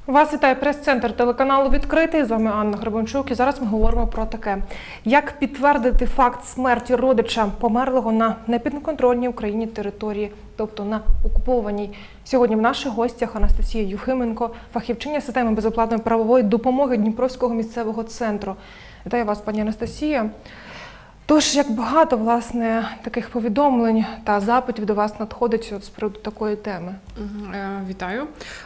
Вас вітає прес-центр телеканалу «Відкритий». З вами Анна Гребенчук. І зараз ми говоримо про таке. Як підтвердити факт смерті родича померлого на непідконтрольній Україні території, тобто на окупованій. Сьогодні в наших гостях Анастасія Юхименко, фахівчиня системи безоплатної правової допомоги Дніпровського місцевого центру. Вітаю вас, пані Анастасія. Тож, як багато, власне, таких повідомлень та запитів до вас надходить з приводу такої теми? Вітаю.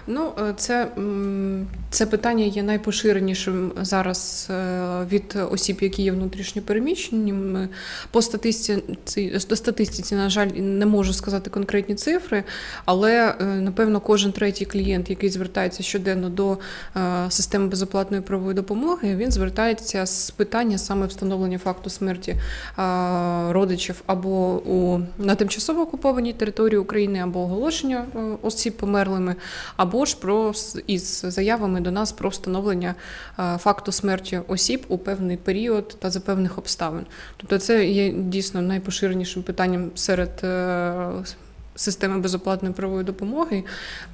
Це питання є найпоширенішим зараз від осіб, які є внутрішньо переміщеними. По статистиці, на жаль, не можу сказати конкретні цифри, але, напевно, кожен третій клієнт, який звертається щоденно до системи безоплатної правової допомоги, він звертається з питання саме встановлення факту смерті родичів або на тимчасово окупованій території України, або оголошення осіб померлими, або ж із заявами до нас про встановлення факту смерті осіб у певний період та за певних обставин. Тобто це є дійсно найпоширенішим питанням серед системи безоплатної правової допомоги.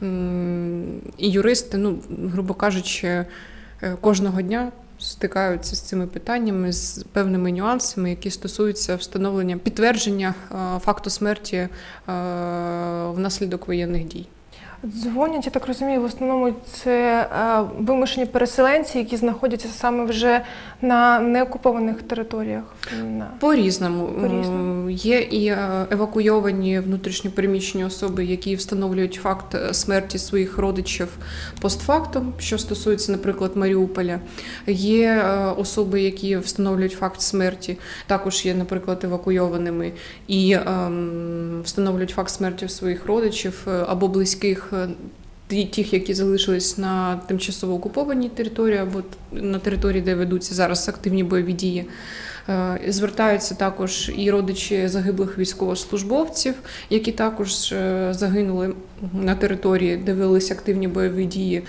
І юристи, грубо кажучи, кожного дня стикаються з цими питаннями, з певними нюансами, які стосуються встановлення, підтвердження факту смерті внаслідок воєнних дій. Дзвонять, я так розумію, в основному це вимушені переселенці, які знаходяться саме вже на неокупованих територіях? По-різному. Є і евакуйовані внутрішньо переміщені особи, які встановлюють факт смерті своїх родичів постфактум, що стосується, наприклад, Маріуполя. Є особи, які встановлюють факт смерті, також є, наприклад, евакуйованими і встановлюють факт смерті своїх родичів або близьких, тих, які залишились на тимчасово окупованій території або на території, де ведуться зараз активні бойові дії. Звертаються також і родичі загиблих військовослужбовців, які також загинули на території, де велися активні бойові дії.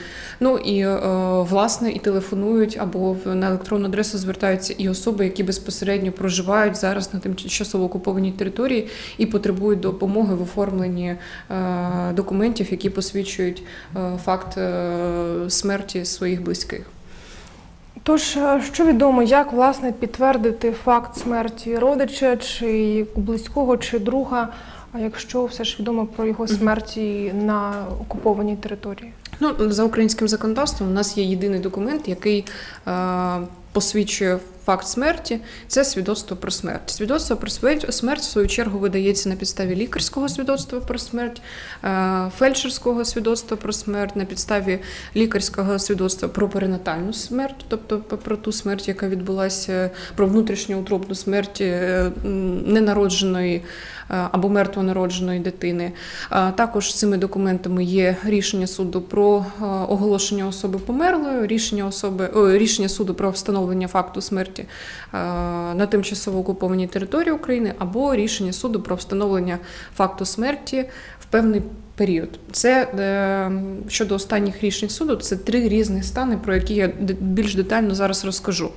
Власне, і телефонують або на електронну адресу звертаються і особи, які безпосередньо проживають зараз на тимчасово окупованій території і потребують допомоги в оформленні документів, які посвідчують факт смерті своїх близьких. Тож, що відомо, як, власне, підтвердити факт смерті родича, чи близького, чи друга, а якщо все ж відомо про його смерті на окупованій території? За українським законодавством у нас є єдиний документ, який посвідчує факт смерті – це свідоцтво про смерть. Свідоцтво про смерть, в свою чергу, видається на підставі лікарського свідоцтва про смерть, фельдшерського свідоцтва про смерть, на підставі лікарського свідоцтва про перинатальну смерть, тобто про ту смерть, яка відбулася, про внутрішньоутробну смерть ненародженої або мертвонародженої дитини. Також цими документами є рішення суду про оголошення особи померлою, рішення суду про встановлення факту смерті на тимчасово окупованій території України або рішення суду про встановлення факту смерті в певний період. Це, щодо останніх рішень суду, це 3 різних стани, про які я більш детально зараз розкажу.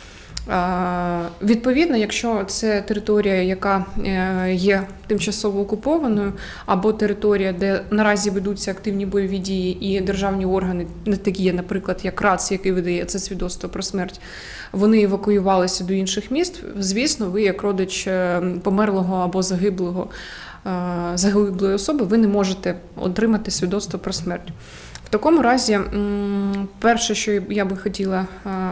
Відповідно, якщо це територія, яка є тимчасово окупованою, або територія, де наразі ведуться активні бойові дії і державні органи, такі є, наприклад, як РАЦ, який видає це свідоцтво про смерть, вони евакуювалися до інших міст, звісно, ви як родич померлого або загиблої особи, ви не можете отримати свідоцтво про смерть. В такому разі, перше, що я би хотіла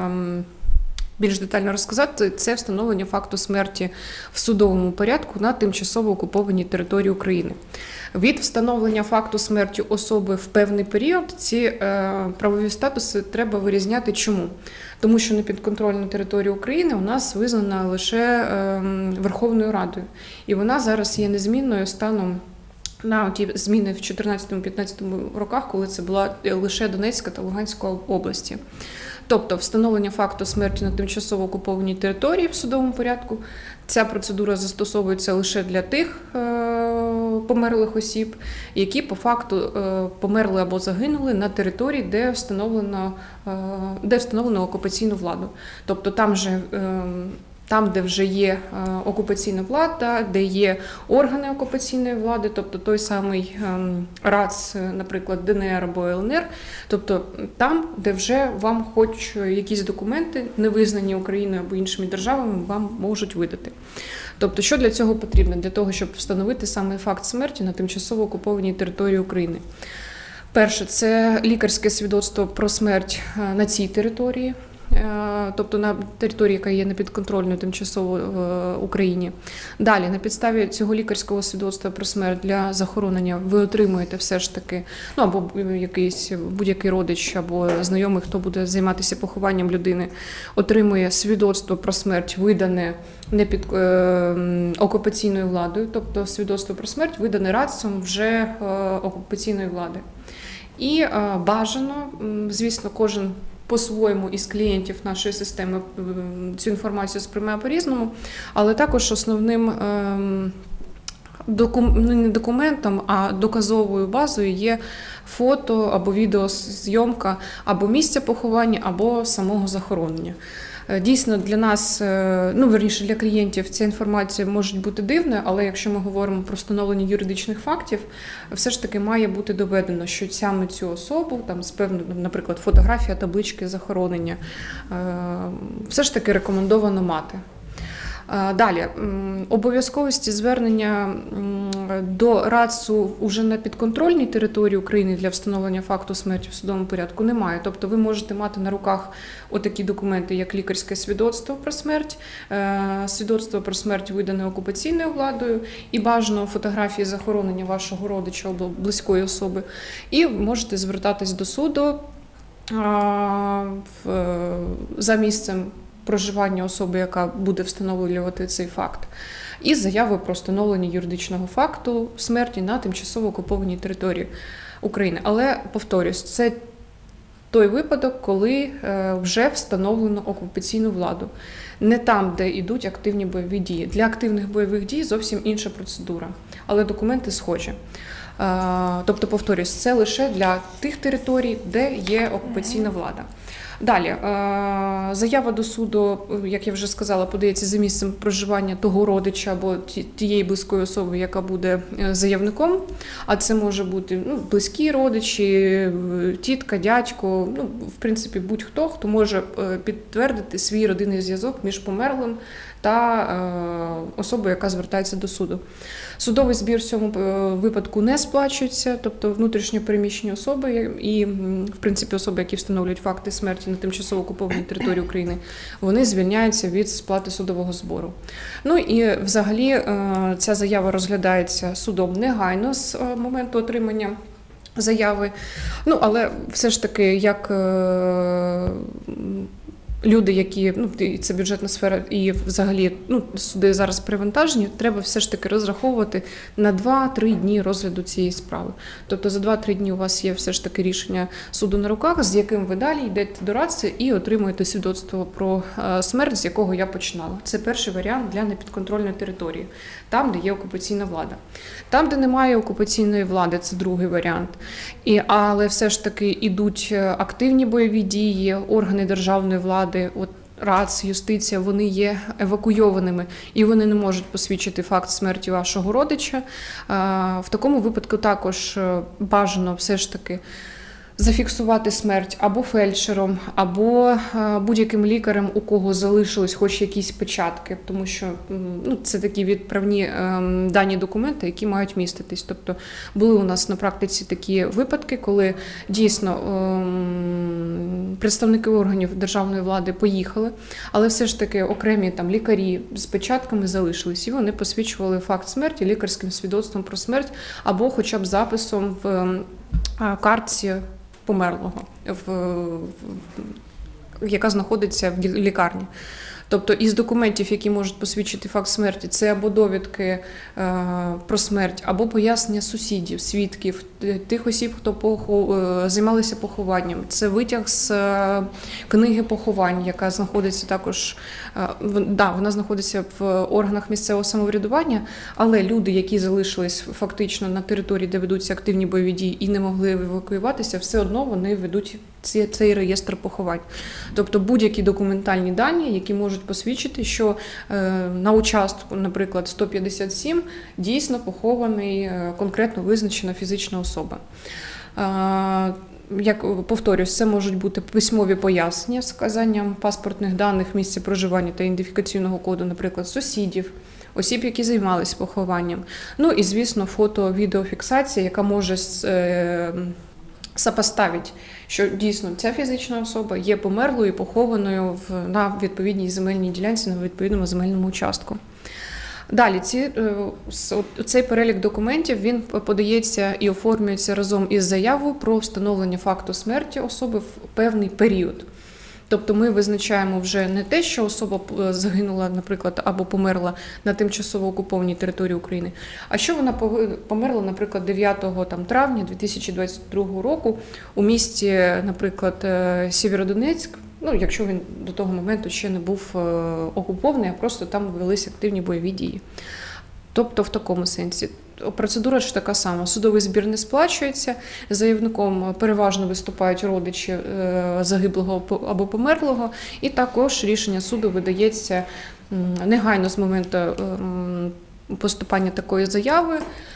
більш детально розказати, це встановлення факту смерті в судовому порядку на тимчасово окупованій території України. Від встановлення факту смерті особи в певний період ці правові статуси треба вирізняти. Чому? Тому що непідконтрольна територія України у нас визнана лише Верховною Радою. І вона зараз є незмінною станом на ті зміни в 2014-2015 роках, коли це була лише Донецька та Луганська області. Тобто встановлення факту смерті на тимчасово окупованій території в судовому порядку, ця процедура застосовується лише для тих померлих осіб, які по факту померли або загинули на території, де встановлено окупаційну владу. Тобто там, де вже є окупаційна влада, де є органи окупаційної влади, тобто той самий РАЦ, наприклад, ДНР або ЛНР, тобто там, де вже вам хоч якісь документи, не визнані Україною або іншими державами, вам можуть видати. Тобто, що для цього потрібно? Для того, щоб встановити саме факт смерті на тимчасово окупованій території України. Перше, це лікарське свідоцтво про смерть на цій території, тобто на території, яка є непідконтрольною тимчасово Україні. Далі, на підставі цього лікарського свідоцтва про смерть для захоронення ви отримуєте все ж таки, ну або якийсь будь-який родич або знайомий, хто буде займатися похованням людини, отримує свідоцтво про смерть, видане окупаційною владою, тобто свідоцтво про смерть видане РАЦом вже окупаційної влади. І бажано, звісно, кожен по-своєму із клієнтів нашої системи цю інформацію сприймає по-різному, але також основним не документом, а доказовою базою є фото або відеозйомка або місця поховання, або самого захоронення. Дійсно, для нас, верніше, для клієнтів ця інформація може бути дивною, але якщо ми говоримо про встановлення юридичних фактів, все ж таки має бути доведено, що саме цю особу, там, з певною, наприклад, фотографія, таблички захоронення, все ж таки рекомендовано мати. Далі, обов'язковості звернення до РАЦу уже на підконтрольній території України для встановлення факту смерті в судовому порядку немає. Тобто ви можете мати на руках отакі документи, як лікарське свідоцтво про смерть, свідоцтво про смерть видане окупаційною владою і бажано фотографії захоронення вашого родича або близької особи. І можете звертатись до суду за місцем проживання особи, яка буде встановлювати цей факт, і заяви про встановлення юридичного факту смерті на тимчасово окупованій території України. Але, повторюсь, це той випадок, коли вже встановлено окупаційну владу. Не там, де йдуть активні бойові дії. Для активних бойових дій зовсім інша процедура, але документи схожі. Тобто, повторюсь, це лише для тих територій, де є окупаційна влада. Далі, заява до суду, як я вже сказала, подається за місцем проживання того родича або тієї близької особи, яка буде заявником, а це може бути близькі родичі, тітка, дядько, в принципі, будь-хто, хто може підтвердити свій родинний зв'язок між померлим та особою, яка звертається до суду. Судовий збір в цьому випадку не сплачується, тобто внутрішньо переміщені особи і, в принципі, особи, які встановлюють факти смерті на тимчасово окупованій території України, вони звільняються від сплати судового збору. Ну і взагалі ця заява розглядається судом негайно з моменту отримання заяви. Але все ж таки, як люди, які, це бюджетна сфера і взагалі суди зараз перевантажені, треба все ж таки розраховувати на 2-3 дні розгляду цієї справи. Тобто за 2-3 дні у вас є все ж таки рішення суду на руках, з яким ви далі йдете до РАЦи і отримуєте свідоцтво про смерть, з якого я починала. Це перший варіант для непідконтрольної території, там, де є окупаційна влада. Там, де немає окупаційної влади, це другий варіант. Але все ж таки йдуть активні бойові дії, органи державної влади, РАЦ, юстиція, вони є евакуйованими і вони не можуть посвідчити факт смерті вашого родича. В такому випадку також бажано все ж таки зафіксувати смерть або фельдшером, або будь-яким лікарем, у кого залишились хоч якісь печатки, тому що це такі відправні дані документи, які мають міститись. Тобто були у нас на практиці такі випадки, коли дійсно представники органів державної влади поїхали, але все ж таки окремі лікарі з печатками залишились, і вони посвідчували факт смерті лікарським свідоцтвом про смерть або хоча б записом в картці померлого, яка знаходиться в лікарні. Тобто із документів, які можуть посвідчити факт смерті, це або довідки про смерть, або пояснення сусідів, свідків, тих осіб, хто займалися похованням. Це витяг з книги поховань, яка знаходиться також, вона знаходиться в органах місцевого самоврядування, але люди, які залишились фактично на території, де ведуться активні бойові дії і не могли евакуюватися, все одно вони ведуть цей реєстр поховань. Тобто будь-які документальні дані, які можуть посвідчити, що на участку, наприклад, 157, дійсно похований конкретно визначена фізична особа. Як повторюсь, це можуть бути письмові пояснення з вказанням паспортних даних, місця проживання та ідентифікаційного коду, наприклад, сусідів, осіб, які займалися похованням. Ну і, звісно, фото-відеофіксація, яка може сопоставити, що дійсно ця фізична особа є померлою і похованою на відповідній земельній ділянці, на відповідному земельному участку. Далі, цей перелік документів, він подається і оформлюється разом із заявою про встановлення факту смерті особи в певний період. Тобто ми визначаємо вже не те, що особа загинула, наприклад, або померла на тимчасово окупованій території України, а що вона померла, наприклад, 9 травня 2022 року у місті, наприклад, Сєвєродонецьк, ну, якщо він до того моменту ще не був окупований, а просто там велися активні бойові дії. Тобто в такому сенсі. Процедура ж така сама. Судовий збір не сплачується, заявником переважно виступають родичі загиблого або померлого, і також рішення суду видається негайно з моменту поступання такої заяви,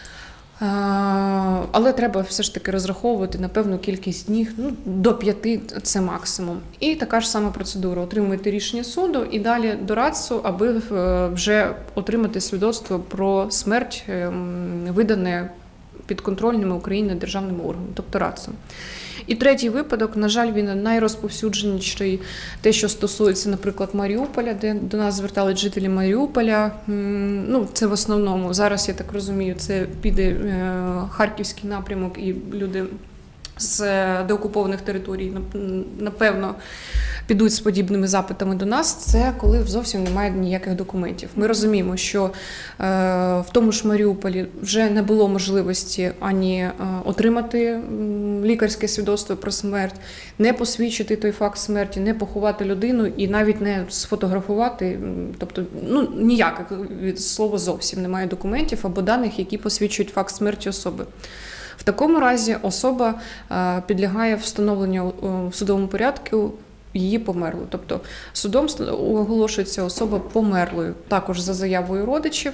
але треба все ж таки розраховувати на певну кількість днів, до 5 – це максимум. І така ж сама процедура. Отримуєте рішення суду і далі до РАЦУ, аби вже отримати свідоцтво про смерть, видане підконтрольними Україні державними органами, тобто РАЦУ. І третій випадок, на жаль, він найрозповсюдженіший, те, що стосується, наприклад, Маріуполя, де до нас звертались жителі Маріуполя. Ну, це в основному, зараз, я так розумію, це піде Харківський напрямок і люди з деокупованих територій, напевно, підуть з подібними запитами до нас, це коли зовсім немає ніяких документів. Ми розуміємо, що в тому ж Маріуполі вже не було можливості ані отримати лікарське свідоцтво про смерть, не посвідчити той факт смерті, не поховати людину і навіть не сфотографувати, тобто ніяких від слова зовсім немає документів або даних, які посвідчують факт смерті особи. В такому разі особа підлягає встановленню в судовому порядку її померлою. Тобто судом оголошується особа померлою, також за заявою родичів.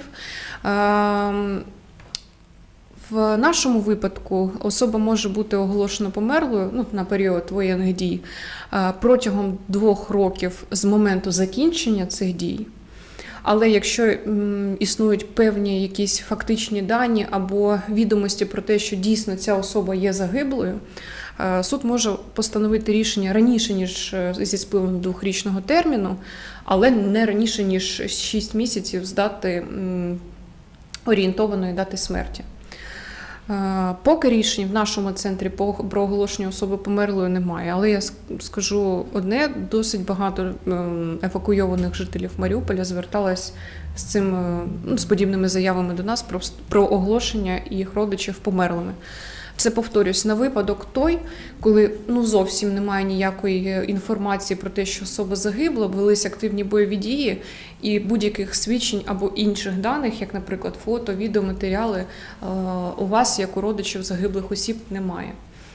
В нашому випадку особа може бути оголошена померлою на період воєнних дій протягом 2 років з моменту закінчення цих дій. Але якщо існують певні якісь фактичні дані або відомості про те, що дійсно ця особа є загиблою, суд може постановити рішення раніше, ніж зі спливом 2-річного терміну, але не раніше, ніж 6 місяців з дати орієнтованої дати смерті. Поки рішень в нашому центрі про оголошення особи померлою немає, але я скажу одне, досить багато евакуйованих жителів Маріуполя зверталось з подібними заявами до нас про оголошення їх родичів померлими. Це, повторюсь, на випадок той, коли зовсім немає ніякої інформації про те, що особа загибла, велись активні бойові дії, і будь-яких свідчень або інших даних, як, наприклад, фото, відеоматеріали, у вас, як у родичів загиблих осіб, немає.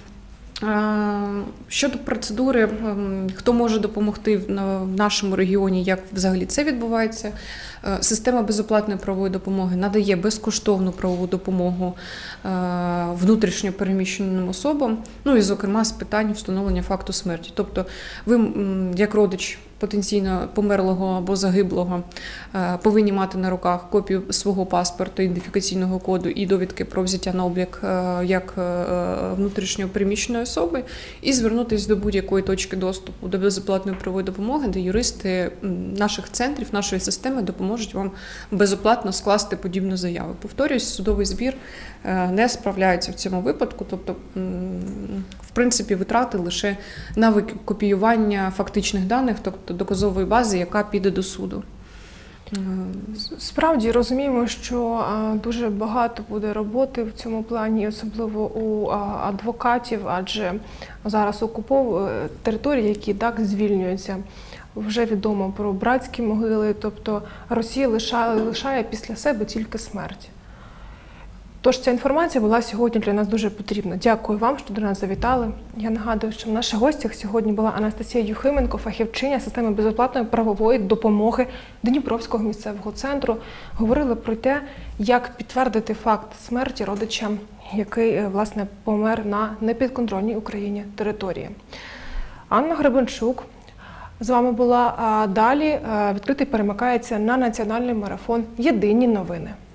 Щодо процедури, хто може допомогти в нашому регіоні, як взагалі це відбувається, система безоплатної правової допомоги надає безкоштовну правову допомогу внутрішньо переміщеним особам, і, зокрема, з питань встановлення факту смерті. Тобто ви, як родич потенційно померлого або загиблого, повинні мати на руках копію свого паспорту, ідентифікаційного коду і довідки про взяття на облік як внутрішньо переміщеної особи і звернутися до будь-якої точки доступу до безоплатної правової допомоги, де юристи наших центрів, нашої системи допоможуть вам безоплатно скласти подібну заяву. Повторюсь, судовий збір не справляється в цьому випадку, тобто, в принципі, витрати лише на копіювання фактичних даних, тобто доказової бази, яка піде до суду. Справді розуміємо, що дуже багато буде роботи в цьому плані, особливо у адвокатів, адже зараз території, які так звільнюються. Вже відомо про братські могили, тобто Росія лишає після себе тільки смерть. Тож ця інформація була сьогодні для нас дуже потрібна. Дякую вам, що до нас завітали. Я нагадую, що в наших гостях сьогодні була Анастасія Юхименко, фахівчиня системи безоплатної правової допомоги Дніпровського місцевого центру. Говорили про те, як підтвердити факт смерті родича, який, власне, помер на непідконтрольній Україні території. Анна Гребенчук з вами була, а далі відкритий перемикається на національний марафон «Єдині новини».